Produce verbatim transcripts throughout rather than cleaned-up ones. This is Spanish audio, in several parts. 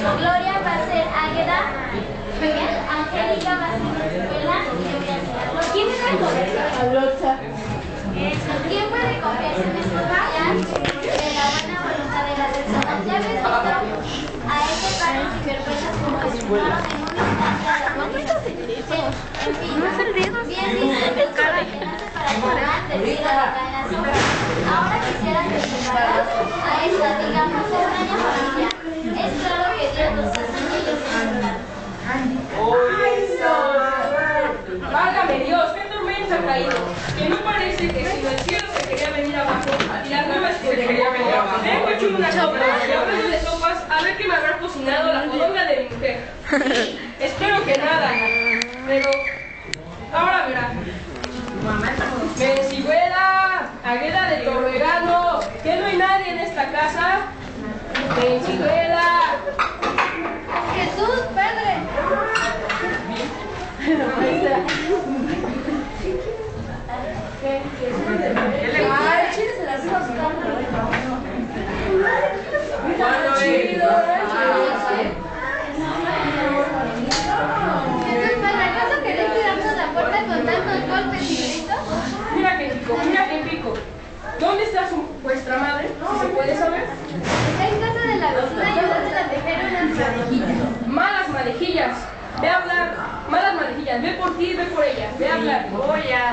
Gloria va a ser Águeda, Angélica va a ser Escuela y yo voy a ser Aló. ¿Quién es el profesor? Alocha. ¿Quién puede confiarse en desconfiar de la buena voluntad de las personas? Ya ves visto a este padre sin vergüenzas como escuela en un instante a la muerte. En fin, bien dice que cada quien nace para tomar del cielo la cae en la sombra. Ahora quisiera que separados a esta, digamos, extraña familia. Es claro que Dios los hace y ellos se enamoran. Válgame Dios, qué tormenta ha caído. Que no parece que si el cielo se quería venir abajo y las nubes que se querían venir abajo. Tengo hecho una sopa y hablando de sopas, a ver qué me habrá cocinado la fodonga de mi mujer. Espero que nada, pero ahora verá. Mencigüera, Águeda de Torregano, que no hay nadie en esta casa. Mencigüera. Jesús, Padre. Ay, chile se las iba a buscar. Cuando chido, Jesús, Padre, ¿acaso querés tirarnos la puerta con tantos golpes y gritos? mira que pico, mira que pico. ¿Dónde está su, vuestra madre? Si se puede saber. Está en casa de la vecina y una de las dejaron unas manejillas. Malas manejillas. Ve a hablar. Malas manejillas. Ve por ti, ve por ella. Ve a hablar. Voy a.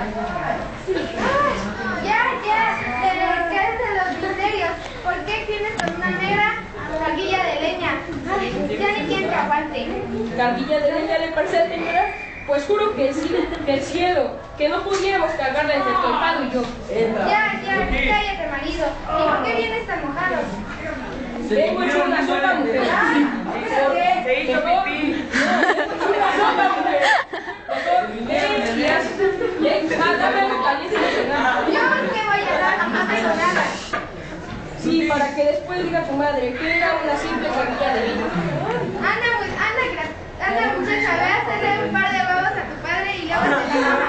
Ya, ya, te quedas de los misterios. ¿Por qué tienes con una negra carguilla de leña? Ay, ya ni quien te aguante. Carguilla de leña le parece, señora. Pues juro que el, cielo, que el cielo, que no pudiéramos cargarla entre tu hermano y yo. Ya, ya, cállate, marido. ¿Y por qué vienes tan mojado? Vengo hecho una sopa, mujer. Se hizo pipí. Una sopa, mujer. Mejor, ven y haz. Ven, ah, dame algo caliente de cenar. Yo te voy a dar, no tengo nada. Sí, para que después diga tu madre que era una simple carguilla de leña. Anda, pues, anda, gra- anda, muchacha, ve a hacerle un par de huevos a tu padre y luego te la cama.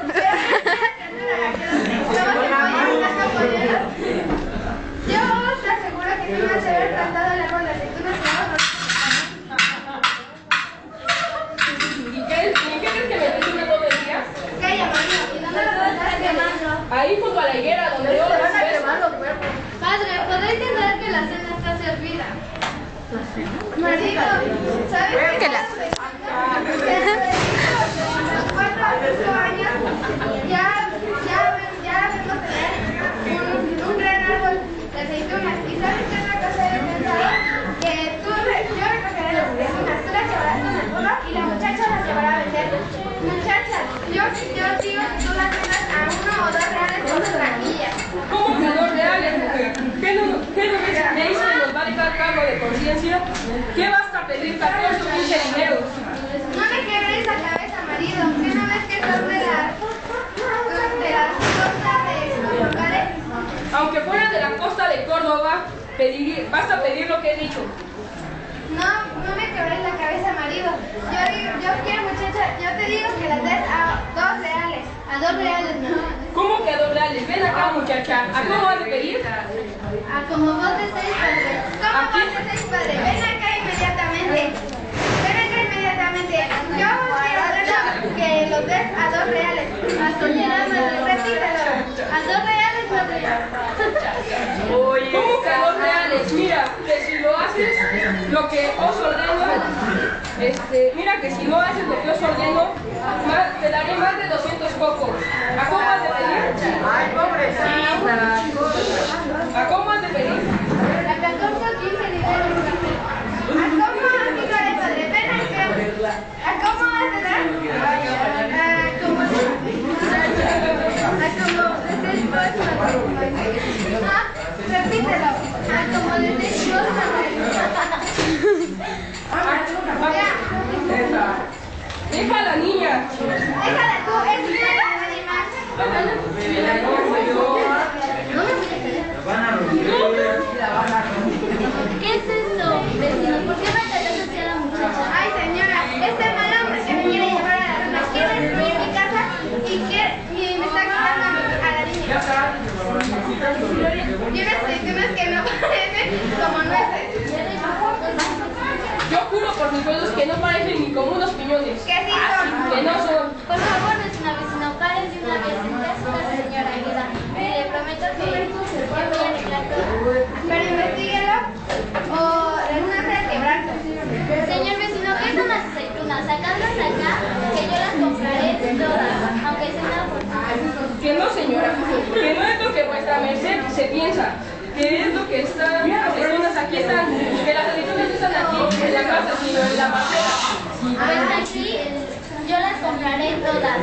Yo te aseguro que tú vas a haber plantado el árbol de aceitunas y vamos ¿Y qué, ¿y qué crees que me dice una tontería? a... Calla, marido, ¿y dónde lo vas a quemando? Ahí junto a la higuera donde yo las beso. Padre, ¿podéis entender que la cena está servida? Marido, ¿sabes qué? Los cuatro o cinco años ya, ya, ya vengo a tener un, un gran árbol de aceitunas. ¿Y sabes qué otra cosa he pensado? Que tú, yo recogeré las aceitunas, tú las llevarás con el burro y la muchacha las llevará a vender. Muchacha, yo, yo digo que tú las vendas a uno o dos reales por su taquilla. ¿Cómo que dos reales, mujer? ¿Qué no, qué no ves? Me dice que nos va a dejar cargo de conciencia. ¿Qué basta pedir catorce o quince dineros? No me quebréis la cabeza, marido. ¿Qué no ves que son de las de las costas de los locales? Aunque fuera de la costa de Córdoba, pedir, basta pedir lo que he dicho. No, no me quebréis la cabeza, marido. Yo digo, yo quiero, muchacha, yo te digo que las des a dos reales. A dos reales, no. ¿Cómo que a dos reales? Ven acá, muchacha. ¿A cómo vas a pedir? A como vos desees, padre. ¿Cómo Aquí. vos desees, padre? Ven acá inmediatamente. Ven acá inmediatamente. Yo quiero ordenar que los des a dos reales. Así te da más. Repítelo. A dos reales, padre. ¿Cómo que a dos reales? Mira, que si lo haces, lo que os ordeno, este, mira que si no haces lo que os ordeno, más, te daré más de doscientos cocos. ¿A cómo has de pedir? Ay, pobrecita. ¿A cómo has de pedir? A catorce o quince niveles. ¿A cómo así lo haré, padre? Ven acá. ¿A cómo vas a dar? A como... A como desees vos, padre. Ah, repítelo. A como desees vos, padre. Ya. Deja a la niña. Déjala tú, es mía, nadie más. ¿Qué es esto, vecino? ¿Por qué batallas hacia la muchacha? Ay, señora, este mal hombre que me quiere llevar a la luna quiere destruir mi casa y, quiere, y me está quitando a, mi, a la niña. Yo no sé, ¿qué más que no parece como nueces? que no parecen ni como unos piñones. ¿Qué sí son? Que no son. Por favor, vecino, vecino, pare de una vez. Es una señora ayuda. Y le prometo que que voy a arreglar todo. Pero investíguelo o alguna vez quebrar. Señor vecino, ¿qué son las aceitunas? Sacadlas acá, que yo las compraré todas, aunque sea una fortuna. Que no, señora, que no es lo que vuestra merced se piensa, que es lo que están las aceitunas aquí están, que las aceitunas están aquí, en la casa, sino en la parcela. Pues aquí yo las compraré todas.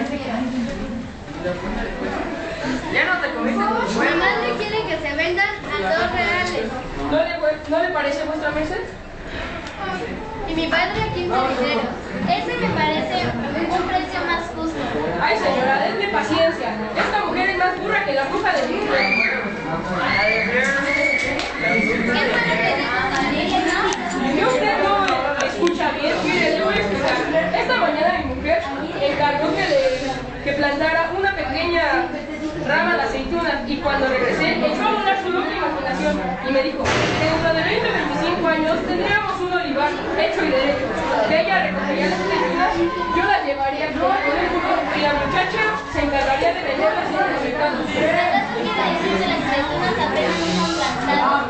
Ya no te comiste tu Mi huevo. madre quiere que se vendan a dos reales. ¿No le, ¿No le parece vuestra merced? Y mi padre a quince dineros. Ese me parece un precio más justo. Ay, señora, denle paciencia. Esta mujer es más burra que la bruja de mi mujer. ¿Qué fue lo que dijo Valeria, no? Si usted no escucha bien, mire, le voy a explicar. Esta mañana mi mujer encargó que le que plantara una pequeña rama de aceitunas y cuando regresé echó a volar su loca imaginación y me dijo que dentro de veinte o veinticinco años tendríamos un olivar hecho y derecho, que ella recogería las aceitunas, yo las llevaría con el futuro y la muchacha se encargaría de venderlas en los mercados. ¿Verdad que quiere decir que las aceitunas apenas son plantadas?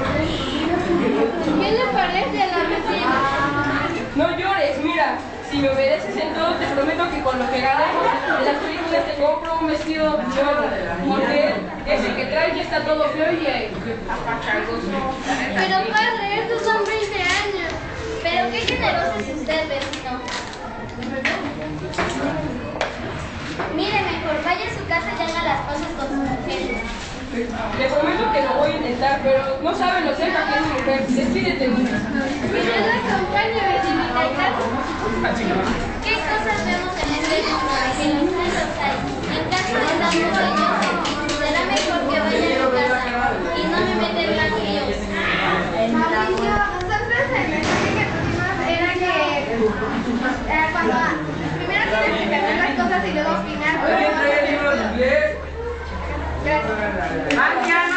¿Qué le parece a la vecina? No llores, mira, si me obedeces en todo te prometo que con lo que ganemos en las películas te compro un vestido nuevo, porque ese que traes ya está todo feo y eh, apachargoso. Pero padre, estos son veinte años. Pero qué generoso es usted, vecino. Mire, mejor vaya a su casa y haga las cosas con su mujer. Le prometo que lo voy a intentar, pero no saben lo cerca que es mi mujer. Despídete, niña. Que Dios la acompañe, vecinita. ¿Qué cosas vemos en este mundo? Que los hay, los hay. En caso de tantos años, será mejor que vaya a su casa y no me meter más líos. Mauricio, nosotros el mensaje que pusimos era que eh, cuando primero tienes que cambiar las cosas y luego opinar. ¿Alguien trae el libro de inglés? Gracias. Mañana.